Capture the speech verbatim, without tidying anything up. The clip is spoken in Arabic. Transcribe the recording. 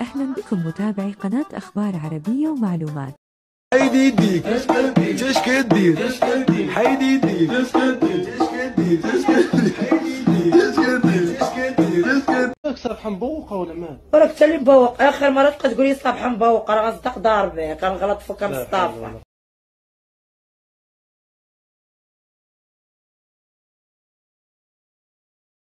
أهلا بكم متابعي قناة أخبار عربية ومعلومات. حيدي يديك ايش كدير حيدي يديك ايش كدير ايش كدير صبحة مبوقة ولا ما؟ وراك انت اللي مبوق. اخر مرة تبقى تقولي صبحة مبوقة راه غنصدق ضاربك، كنغلط فيك مصطفى.